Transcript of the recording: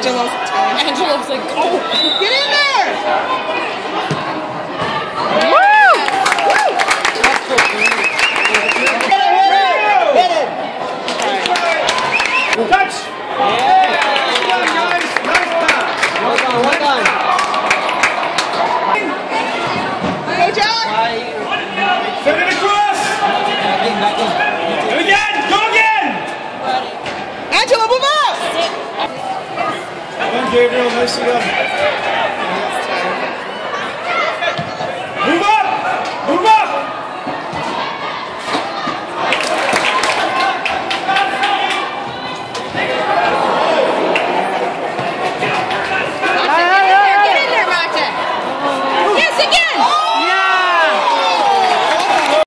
Angela's like, oh, get in there! Woo! Hit it! Touch! Yeah! Well done, guys. Nice pass. Well done. Go, John! Send it across! Back in. Do it again! Go again! Angela, move up! Well done, Gabriel. Nicely done.